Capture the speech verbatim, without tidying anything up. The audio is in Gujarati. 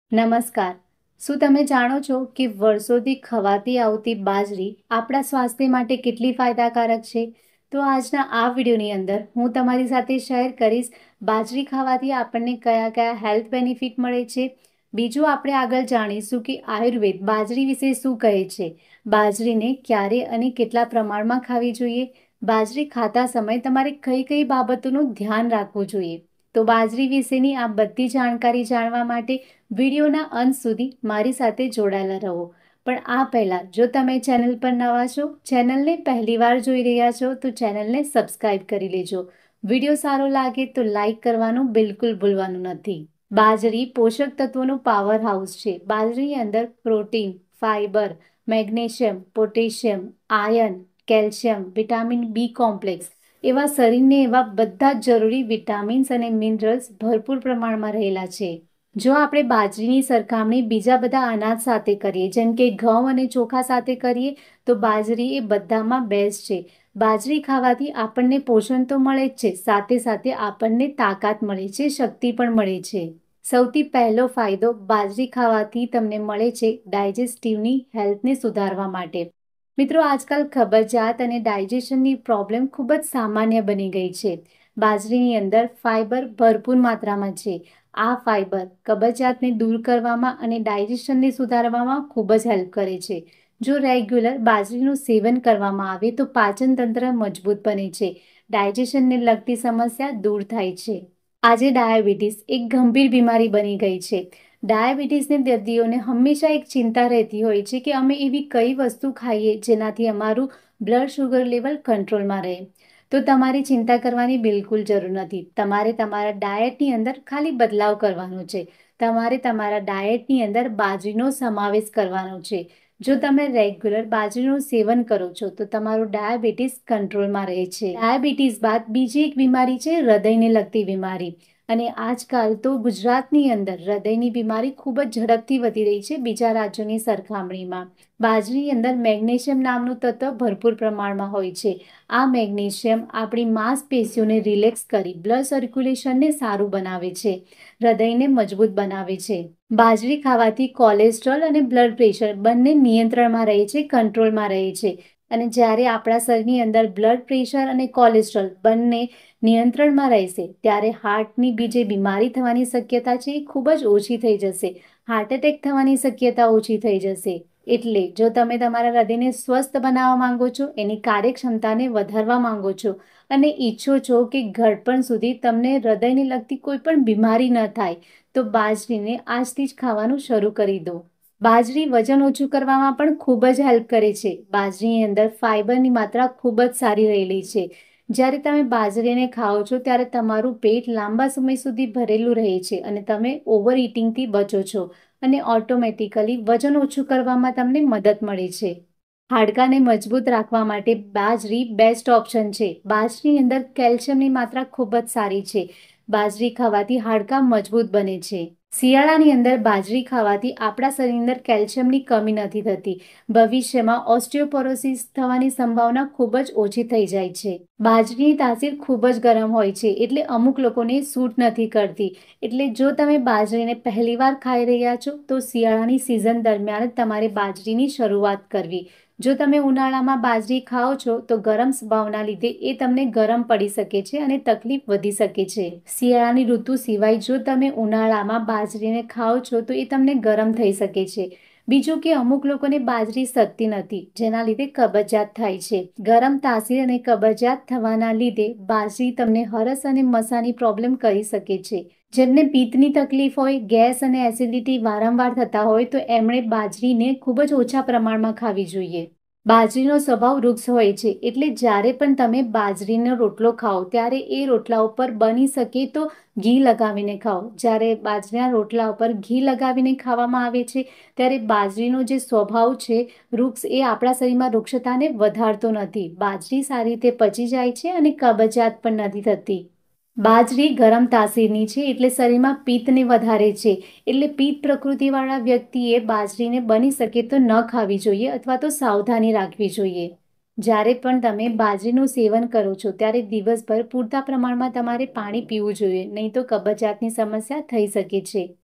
નમસ્કાર. શું તમે જાણો છો કે વર્ષોથી ખવાતી આવતી બાજરી આપણા સ્વાસ્થ્ય માટે કેટલી ફાયદાકારક છે? તો આજના આ વિડીયોની અંદર હું તમારી સાથે શેર કરીશ બાજરી ખાવાથી આપણને કયા કયા હેલ્થ બેનિફિટ મળે છે. બીજું આપણે આગળ જાણીશું કે આયુર્વેદ બાજરી વિશે શું કહે છે. બાજરીને ક્યારે અને કેટલા પ્રમાણમાં ખાવી જોઈએ. બાજરી ખાતા સમયે તમારે કઈ કઈ બાબતોનું ધ્યાન રાખવું જોઈએ. તો બાજરી વિશેની આ બધી જાણકારી જાણવા માટે વિડીયોના અંત સુધી મારી સાથે જોડાયેલા રહો. પણ આ પહેલાં જો તમે ચેનલ પર નવા છો, ચેનલને પહેલીવાર જોઈ રહ્યા છો તો ચેનલને સબસ્ક્રાઈબ કરી લેજો. વિડીયો સારો લાગે તો લાઈક કરવાનું બિલકુલ ભૂલવાનું નથી. બાજરી પોષક તત્વોનું પાવર હાઉસ છે. બાજરીની અંદર protein, fibre, magnesium, potassium, iron, calcium, vitamin B complex એવા શરીરને એવા બધા જ જરૂરી વિટામિન્સ અને મિનરલ્સ ભરપૂર પ્રમાણમાં રહેલા છે. જો આપણે બાજરીની સરખામણી બીજા બધા અનાજ સાથે કરીએ, જેમ કે ઘઉં અને ચોખા સાથે કરીએ, તો બાજરી એ બધામાં બેસ્ટ છે. બાજરી ખાવાથી આપણને પોષણ તો મળે જ છે, સાથે સાથે આપણને તાકાત મળે છે, શક્તિ પણ મળે છે. સૌથી પહેલો ફાયદો બાજરી ખાવાથી તમને મળે છે ડાયજેસ્ટિવની હેલ્થને સુધારવા માટે. મિત્રો, આજકાલ કબજિયાત અને ડાયજેશનની પ્રોબ્લેમ ખૂબ જ સામાન્ય બની ગઈ છે. બાજરીની અંદર ફાઇબર ભરપૂર માત્રામાં છે. આ ફાઇબર કબજિયાતને દૂર કરવામાં અને ડાયજેશનને સુધારવામાં ખૂબ જ હેલ્પ કરે છે. જો રેગ્યુલર બાજરીનું સેવન કરવામાં આવે તો પાચન તંત્ર મજબૂત બને છે, ડાયજેશનને લગતી સમસ્યા દૂર થાય છે. આજે ડાયાબિટીસ એક ગંભીર બીમારી બની ગઈ છે. ડાયાબિટીસની દર્દીઓને હંમેશા એક ચિંતા રહેતી હોય છે કે અમે એવી કઈ વસ્તુ ખાઈએ જેનાથી અમારું બ્લડ શુગર લેવલ કંટ્રોલમાં રહે. તો તમારે ચિંતા કરવાની બિલકુલ જરૂર નથી. તમારે તમારા ડાયટની અંદર ખાલી બદલાવ કરવાનો છે. તમારે તમારા ડાયટની અંદર બાજરીનો સમાવેશ કરવાનો છે. જો તમે રેગ્યુલર બાજરીનું સેવન કરો છો તો તમારું ડાયાબિટીસ કંટ્રોલમાં રહે છે. ડાયાબિટીસ બાદ બીજી એક બીમારી છે હૃદયને લગતી બીમારી. અને આજકાલ તો ગુજરાતની અંદર હૃદયની બીમારી ખૂબ જ ઝડપથી વધી રહી છે બીજા રાજ્યોની સરખામણીમાં. બાજરીની અંદર મેગ્નેશિયમ નામનું તત્વ ભરપૂર પ્રમાણમાં હોય છે. આ મેગ્નેશિયમ આપણી માંસપેશીઓને રિલેક્સ કરી બ્લડ સર્ક્યુલેશનને સારું બનાવે છે, હૃદયને મજબૂત બનાવે છે. બાજરી ખાવાથી કોલેસ્ટ્રોલ અને બ્લડ પ્રેશર બંને નિયંત્રણમાં રહે છે, કંટ્રોલમાં રહે છે. અને જ્યારે આપણા શરીરની અંદર બ્લડ પ્રેશર અને કોલેસ્ટ્રોલ બંને નિયંત્રણમાં રહેશે ત્યારે હાર્ટની બી જે બીમારી થવાની શક્યતા છે એ ખૂબ જ ઓછી થઈ જશે. હાર્ટ એટેક થવાની શક્યતા ઓછી થઈ જશે. એટલે જો તમે તમારા હૃદયને સ્વસ્થ બનાવવા માંગો છો, એની કાર્યક્ષમતાને વધારવા માંગો છો અને ઈચ્છો છો કે ઘડપણ સુધી તમને હૃદયને લગતી કોઈ પણ બીમારી ન થાય, તો બાજરીને આજથી જ ખાવાનું શરૂ કરી દો. બાજરી વજન ઓછું કરવામાં પણ ખૂબ જ હેલ્પ કરે છે. બાજરીની અંદર ફાઇબરની માત્રા ખૂબ જ સારી રહેલી છે. જ્યારે તમે બાજરીને ખાઓ છો ત્યારે તમારું પેટ લાંબા સમય સુધી ભરેલું રહે છે અને તમે ઓવર ઇટિંગથી બચો છો અને ઓટોમેટિકલી વજન ઓછું કરવામાં તમને મદદ મળે છે. હાડકાને મજબૂત રાખવા માટે બાજરી બેસ્ટ ઓપ્શન છે. બાજરીની અંદર કેલ્શિયમની માત્રા ખૂબ જ સારી છે. બાજરી ખાવાથી હાડકાં મજબૂત બને છે. શિયાળાની અંદર બાજરી ખાવાથી આપણા શરીરની અંદર કેલ્શિયમની કમી નથી થતી. ભવિષ્યમાં ઓસ્ટિયોપોરોસિસ થવાની સંભાવના ખૂબ જ ઓછી થઈ જાય છે. બાજરીની તાસીર ખૂબ જ ગરમ હોય છે, એટલે અમુક લોકોને સૂટ નથી કરતી. એટલે જો તમે બાજરીને પહેલીવાર ખાઈ રહ્યા છો તો શિયાળાની સિઝન દરમિયાન તમારે બાજરીની શરૂઆત કરવી. જો તમે ઉનાળામાં બાજરી ખાઓ છો તો ગરમ સ્વભાવના લીધે એ તમને ગરમ પડી શકે છે અને તકલીફ વધી શકે છે. શિયાળાની ઋતુ સિવાય જો તમે ઉનાળામાં બાજરીને ખાઓ છો તો એ તમને ગરમ થઈ શકે છે. બીજું કે અમુક લોકોને બાજરી સતતી નથી, જેના લીધે કબજિયાત થાય છે. ગરમ તાસીર અને કબજિયાત થવાના લીધે બાજરી તમને હરસ અને મસાની પ્રોબ્લેમ કરી શકે છે. જેમને પિત્તની તકલીફ હોય, ગેસ અને એસિડિટી વારંવાર થતા હોય તો એમણે બાજરીને ખૂબ જ ઓછા પ્રમાણમાં ખાવી જોઈએ. બાજરીનો સ્વભાવ વૃક્ષ હોય છે, એટલે જ્યારે પણ તમે બાજરીનો રોટલો ખાઓ ત્યારે એ રોટલા ઉપર બની શકે તો ઘી લગાવીને ખાઓ. જ્યારે બાજરીના રોટલા ઉપર ઘી લગાવીને ખાવામાં આવે છે ત્યારે બાજરીનો જે સ્વભાવ છે વૃક્ષ, એ આપણા શરીરમાં વૃક્ષતાને વધારતો નથી. બાજરી સારી રીતે પચી જાય છે અને કબજિયાત પણ નથી થતી. બાજરી ગરમ તાસીરની છે, એટલે શરીરમાં પિત્તને વધારે છે. એટલે પિત્ત પ્રકૃતિવાળા વ્યક્તિએ બાજરીને બની શકે તો ન ખાવી જોઈએ અથવા તો સાવધાની રાખવી જોઈએ. જ્યારે પણ તમે બાજરીનું સેવન કરો છો ત્યારે દિવસભર પૂરતા પ્રમાણમાં તમારે પાણી પીવું જોઈએ, નહીં તો કબજિયાતની સમસ્યા થઈ શકે છે.